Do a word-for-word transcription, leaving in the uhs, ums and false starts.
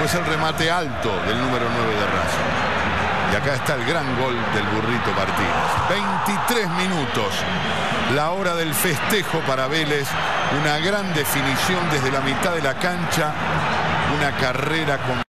después el remate alto del número nueve de Racing. Y acá está el gran gol del Burrito Martínez. veintitrés minutos, la hora del festejo para Vélez. Una gran definición desde la mitad de la cancha. Una carrera con